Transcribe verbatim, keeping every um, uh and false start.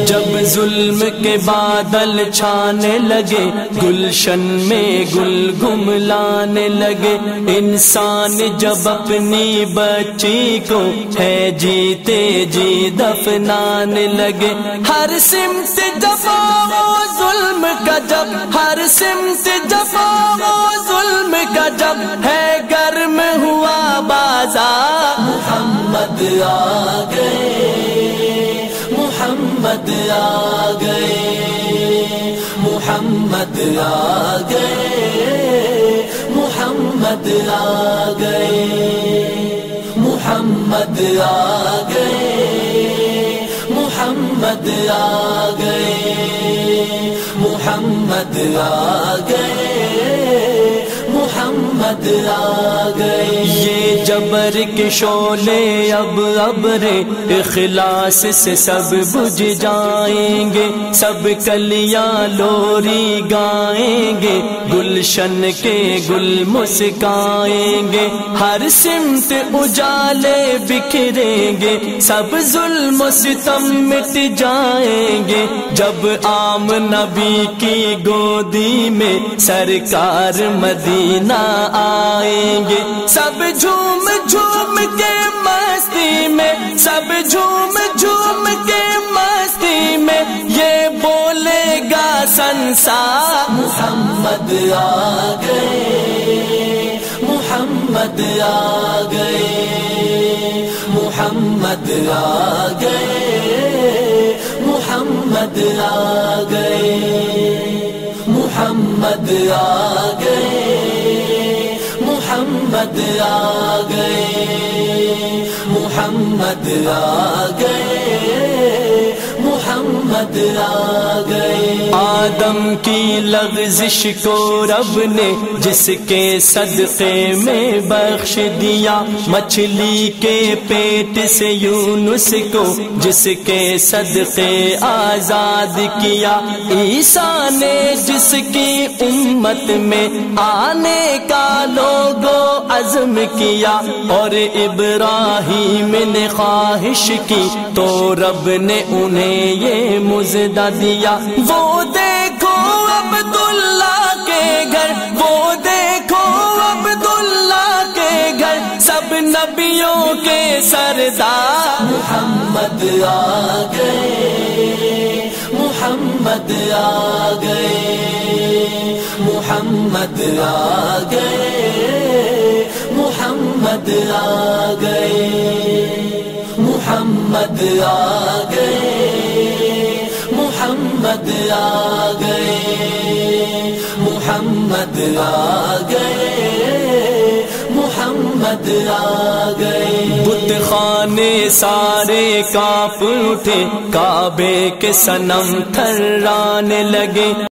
جب ظلم کے بادل چھانے لگے گلشن میں گل گملانے لگے انسان جب اپنی بچی کو ہے جیتے جی دفنانے لگے ہر سمت جفا و ظلم کا جب ہر سمت جفا و ظلم کا جب ہے گرم ہوا بازار محمد آ گئے محمد آ گئے محمد آ گئے محمد آ گئے محمد آ گئے محمد آ گئے محمد آ گئے محمد آ گئے یہ جبر کے شعلے اب ابرے اخلاص سے سب بجھ جائیں گے سب کلیاں لوری گائیں گے گلشن کے گل مسکائیں گے ہر سمت اجالے بکھریں گے سب ظلم و ستم مٹ جائیں گے جب عام نبی کی گودی میں سرکار مدینہ آئیں گے سب جھوم جھوم کے مستی میں سب جھوم جھوم کے مستی میں یہ بولے گا سنسار محمد آ گئے محمد آ گئے محمد آ گئے محمد آ گئے محمد آ گئے محمد آ گئے محمد آ گئے محمد آ گئے آدم کی لغزش کو رب نے جس کے صدقے میں بخش دیا مچھلی کے پیٹ سے یونس کو جس کے صدقے آزاد کیا عیسیٰ نے جس کی امت میں آنے کا لوگو عزم کیا اور ابراہیم نے خواہش کی تو رب نے انہیں یہ مزدہ دیا وہ دیکھو عبداللہ کے گھر وہ دیکھو عبداللہ کے گھر سب نبیوں کے سردار محمد آ گئے محمد آ گئے محمد آ گئے محمد آ گئے محمد آ گئے محمد آ گئے محمد آ گئے محمد آ گئے بت خانے سارے کانپ اٹھے کعبے کے صنم تھرانے لگے